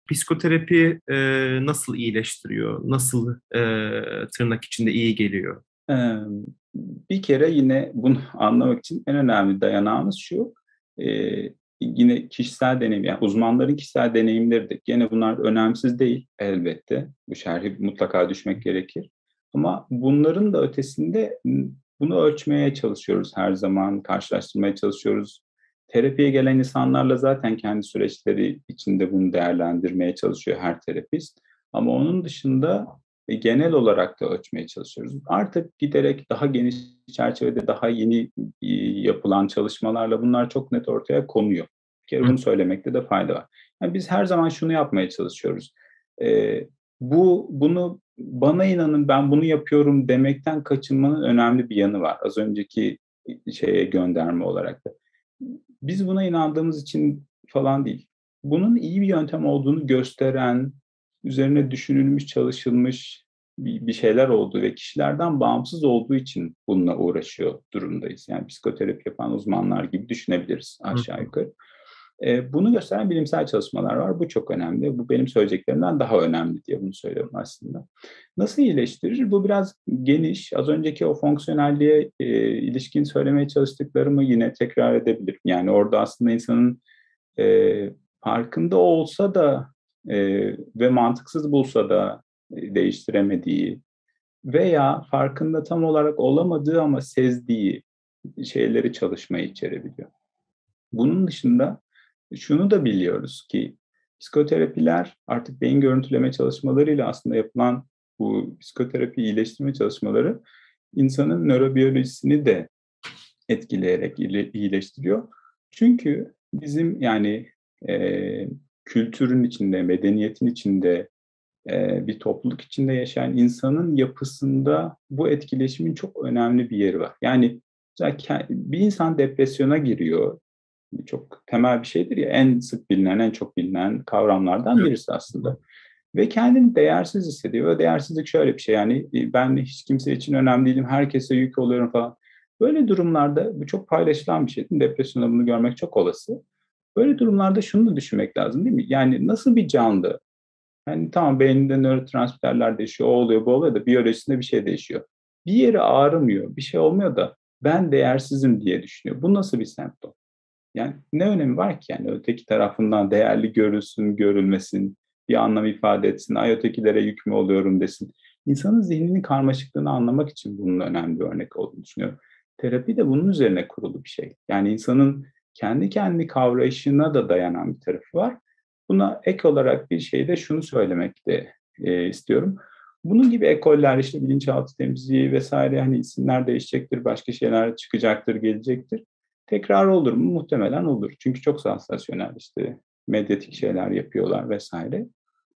Psikoterapi nasıl iyileştiriyor? Nasıl tırnak içinde iyi geliyor? Emm, Bir kere yine bunu anlamak için en önemli dayanağımız şu: Yine kişisel deneyim, yani uzmanların kişisel deneyimleridir. Gene bunlar önemsiz değil elbette. Bu şerhe mutlaka düşmek gerekir. Ama bunların da ötesinde bunu ölçmeye çalışıyoruz her zaman, karşılaştırmaya çalışıyoruz. Terapiye gelen insanlarla zaten kendi süreçleri içinde bunu değerlendirmeye çalışıyor her terapist. Ama onun dışında genel olarak da ölçmeye çalışıyoruz. Artık giderek daha geniş çerçevede, daha yeni, yapılan çalışmalarla bunlar çok net ortaya konuyor. Bir kere Hı bunu söylemekte de fayda var. Yani biz her zaman şunu yapmaya çalışıyoruz. Eee, bunu bana inanın ben bunu yapıyorum demekten kaçınmanın önemli bir yanı var. Az önceki, şeye gönderme olarak da. Biz buna inandığımız için falan değil. Bunun iyi bir yöntem olduğunu gösteren, üzerine düşünülmüş, çalışılmış bir şeyler olduğu ve kişilerden bağımsız olduğu için bununla uğraşıyor durumdayız. Yani psikoterapi yapan uzmanlar gibi düşünebiliriz hı. aşağı yukarı. Bunu gösteren bilimsel çalışmalar var. Bu çok önemli. Bu benim söyleyeceklerimden daha önemli diye bunu söylüyorum aslında. Nasıl iyileştirir? Bu biraz geniş. Az önceki o fonksiyonelliğe, ilişkin söylemeye çalıştıklarımı yine tekrar edebilirim. Yani orada aslında insanın, farkında olsa da, ve mantıksız bulsa da, değiştiremediği veya farkında tam olarak olamadığı ama sezdiği şeyleri çalışmayı içerebiliyor. Bunun dışında şunu da biliyoruz ki psikoterapiler artık beyin görüntüleme çalışmalarıyla aslında yapılan bu psikoterapi iyileştirme çalışmaları insanın nörobiyolojisini de etkileyerek iyileştiriyor. Çünkü bizim yani, eee, kültürün içinde, medeniyetin içinde, bir topluluk içinde yaşayan insanın yapısında bu etkileşimin çok önemli bir yeri var. Yani mesela bir insan depresyona giriyor. Çok temel bir şeydir ya, en sık bilinen, en çok bilinen kavramlardan Evet. birisi aslında. Ve kendini değersiz hissediyor ve değersizlik şöyle bir şey, yani, ben hiç kimse için önemli değilim, herkese yük oluyorum falan. Böyle durumlarda bu çok paylaşılan bir şey değil mi? Depresyonda bunu görmek çok olası. Böyle durumlarda şunu da düşünmek lazım değil mi? Yani nasıl bir canlı, hani, tamam beyninde nörotransmitterler değişiyor, o oluyor, bu oluyor da biyolojisinde bir şey değişiyor. Bir yeri ağrımıyor, bir şey olmuyor da ben değersizim diye düşünüyor. Bu nasıl bir semptom? Yani ne önemi var ki yani öteki tarafından değerli görülsün, görülmesin, bir anlam ifade etsin, ay ötekilere yük mü oluyorum desin. İnsanın zihninin karmaşıklığını anlamak için bunun önemli bir örnek olduğunu düşünüyorum. Terapi de bunun üzerine kurulu bir şey. Yani insanın kendi kendini kavrayışına da dayanan bir tarafı var. Buna ek olarak bir şey de şunu söylemek de, istiyorum. Bunun gibi ekoller, işte bilinçaltı temizliği vesaire, hani isimler değişecektir, başka şeyler çıkacaktır, gelecektir. Tekrar olur mu? Muhtemelen olur. Çünkü çok sansasyonel, işte, medyatik şeyler yapıyorlar vesaire.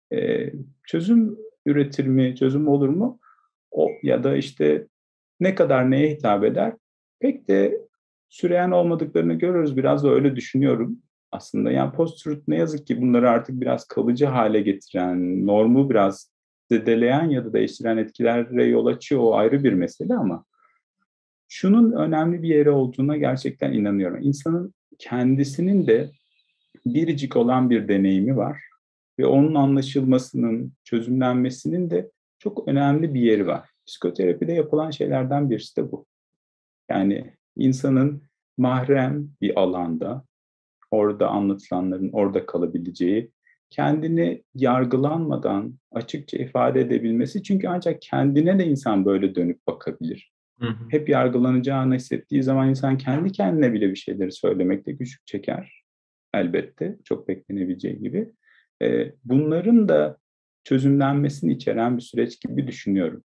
Çözüm üretir mi, çözüm olur mu? O ya da, işte, ne kadar neye hitap eder? Pek de süreyen olmadıklarını görüyoruz. Biraz da öyle düşünüyorum aslında. Yani post-truth ne yazık ki bunları artık biraz kalıcı hâle getiren, normu biraz zedeleyen ya da değiştiren etkilere yol açıyor. O ayrı bir mesele ama şunun önemli bir yeri olduğuna gerçekten inanıyorum. İnsanın kendisinin de biricik olan bir deneyimi var ve onun anlaşılmasının, çözümlenmesinin de çok önemli bir yeri var. Psikoterapide yapılan şeylerden birisi de bu. Yani insanın mahrem bir alanda, orada anlatılanların orada kalabileceği, kendini yargılanmadan açıkça ifade edebilmesi. Çünkü ancak kendine de insan böyle dönüp bakabilir. Hı hı. Hep yargılanacağını hissettiği zaman insan kendi kendine bile bir şeyleri söylemekte güçlük çeker elbette, çok beklenebileceği gibi. Bunların da çözümlenmesini içeren bir süreç gibi düşünüyorum.